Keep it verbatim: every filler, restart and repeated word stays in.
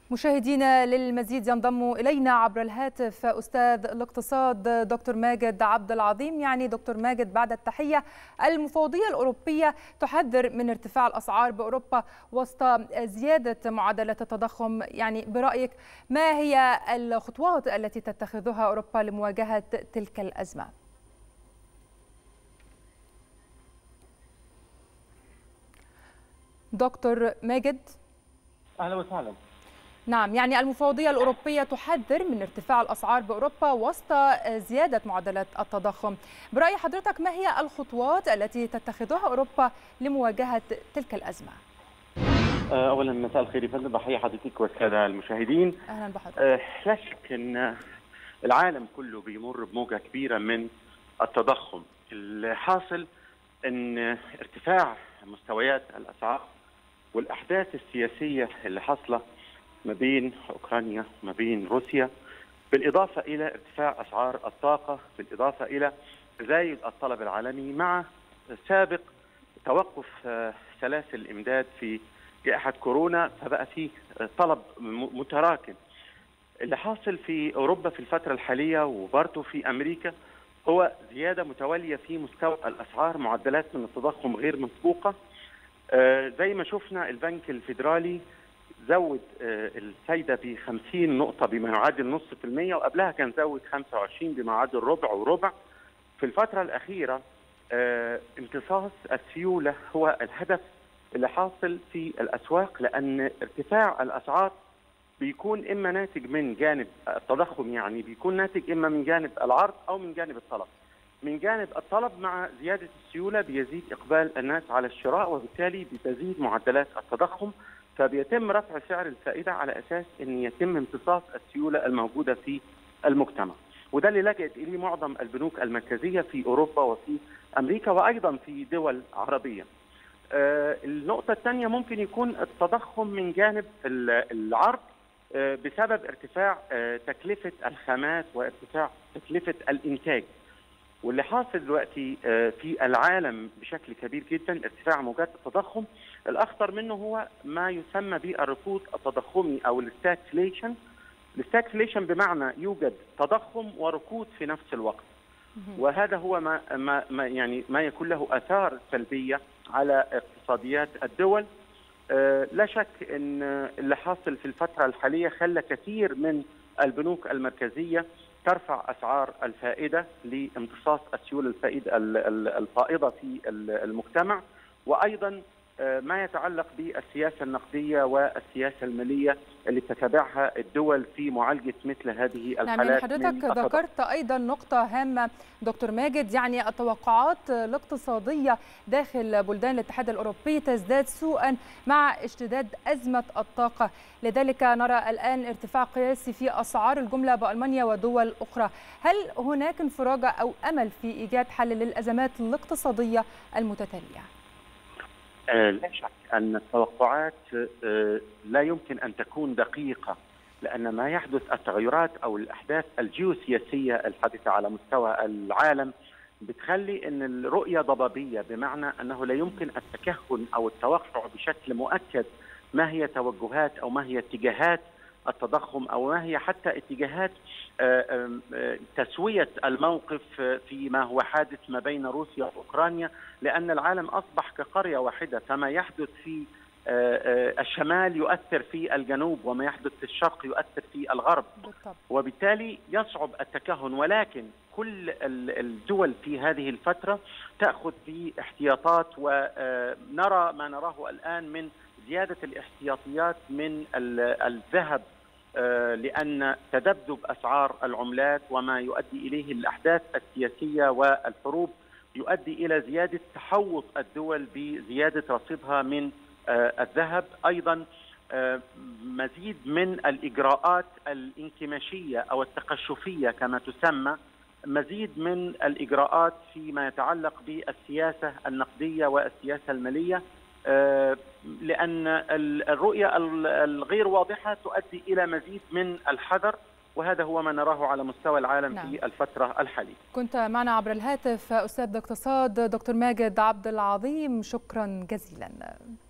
مشاهدينا للمزيد ينضم إلينا عبر الهاتف أستاذ الاقتصاد دكتور ماجد عبد العظيم. يعني دكتور ماجد، بعد التحية، المفوضية الأوروبية تحذر من ارتفاع الأسعار بأوروبا وسط زيادة معدلات التضخم. يعني برأيك ما هي الخطوات التي تتخذها أوروبا لمواجهة تلك الأزمة؟ دكتور ماجد. أهلا وسهلا. نعم، يعني المفوضية الأوروبية تحذر من ارتفاع الأسعار بأوروبا وسط زيادة معدلات التضخم. برأي حضرتك ما هي الخطوات التي تتخذها أوروبا لمواجهة تلك الأزمة؟ أولا مساء الخير يا فندم، بحيي حضرتك والسادة المشاهدين. أهلا بحضرتك. أه لا شك أن العالم كله بيمر بموجة كبيرة من التضخم. الحاصل أن ارتفاع مستويات الأسعار والأحداث السياسية اللي حاصلة ما بين أوكرانيا وما بين روسيا، بالإضافة إلى ارتفاع أسعار الطاقة، بالإضافة إلى تزايد الطلب العالمي مع سابق توقف سلاسل الإمداد في جائحة كورونا، فبقى فيه طلب متراكم. اللي حاصل في أوروبا في الفترة الحالية وبرضه في أمريكا هو زيادة متوالية في مستوى الأسعار، معدلات من التضخم غير مسبوقة. زي ما شفنا البنك الفيدرالي زود الفايدة ب خمسين نقطة بما يعادل نص في المية، وقبلها كان زود خمسة وعشرين بما يعادل ربع وربع. في الفترة الأخيرة امتصاص السيولة هو الهدف اللي حاصل في الأسواق، لأن ارتفاع الأسعار بيكون إما ناتج من جانب التضخم، يعني بيكون ناتج إما من جانب العرض أو من جانب الطلب. من جانب الطلب مع زيادة السيولة بيزيد إقبال الناس على الشراء، وبالتالي بتزيد معدلات التضخم، فبيتم رفع سعر الفائدة على أساس أن يتم امتصاص السيولة الموجودة في المجتمع. وده اللي لجأت إليه معظم البنوك المركزية في أوروبا وفي أمريكا وأيضا في دول عربية. آه النقطة الثانية ممكن يكون التضخم من جانب العرض آه بسبب ارتفاع آه تكلفة الخامات وارتفاع تكلفة الإنتاج. واللي حاصل دلوقتي في العالم بشكل كبير جدا ارتفاع موجات التضخم، الاخطر منه هو ما يسمى بالركود التضخمي او الستاكفليشن. الستاكفليشن بمعنى يوجد تضخم وركود في نفس الوقت، وهذا هو ما ما ما يعني ما يكون له اثار سلبيه على اقتصاديات الدول. لا شك ان اللي حاصل في الفتره الحاليه خلى كثير من البنوك المركزيه ترفع أسعار الفائدة لامتصاص السيولة الفائدة الفائضة في المجتمع، وأيضا ما يتعلق بالسياسة النقدية والسياسة المالية اللي تتبعها الدول في معالجة مثل هذه الحالات. نعم، يعني حضرتك ذكرت أيضا نقطة هامة دكتور ماجد، يعني التوقعات الاقتصادية داخل بلدان الاتحاد الأوروبي تزداد سوءا مع اشتداد أزمة الطاقة، لذلك نرى الآن ارتفاع قياسي في أسعار الجملة بألمانيا ودول أخرى. هل هناك انفراجة أو أمل في إيجاد حل للأزمات الاقتصادية المتتالية؟ لا شك أن التوقعات لا يمكن أن تكون دقيقة، لأن ما يحدث التغيرات أو الأحداث الجيوسياسية الحادثة على مستوى العالم بتخلي أن الرؤية ضبابية، بمعنى أنه لا يمكن التكهن أو التوقع بشكل مؤكد ما هي توجهات أو ما هي اتجاهات التضخم أو ما هي حتى اتجاهات تسوية الموقف فيما هو حادث ما بين روسيا وأوكرانيا، لأن العالم أصبح كقرية واحدة، فما يحدث في الشمال يؤثر في الجنوب وما يحدث في الشرق يؤثر في الغرب، وبالتالي يصعب التكهن. ولكن كل الدول في هذه الفترة تأخذ باحتياطات، ونرى ما نراه الآن من زيادة الاحتياطيات من الذهب، لأن تذبذب أسعار العملات وما يؤدي إليه الأحداث السياسية والحروب يؤدي إلى زيادة تحوط الدول بزيادة رصيدها من الذهب. أيضا مزيد من الإجراءات الانكماشية أو التقشفية كما تسمى، مزيد من الإجراءات فيما يتعلق بالسياسة النقدية والسياسة المالية، لأن الرؤية الغير واضحة تؤدي إلى مزيد من الحذر، وهذا هو ما نراه على مستوى العالم. نعم. في الفترة الحالية. كنت معنا عبر الهاتف أستاذ الاقتصاد دكتور ماجد عبد العظيم، شكرا جزيلا.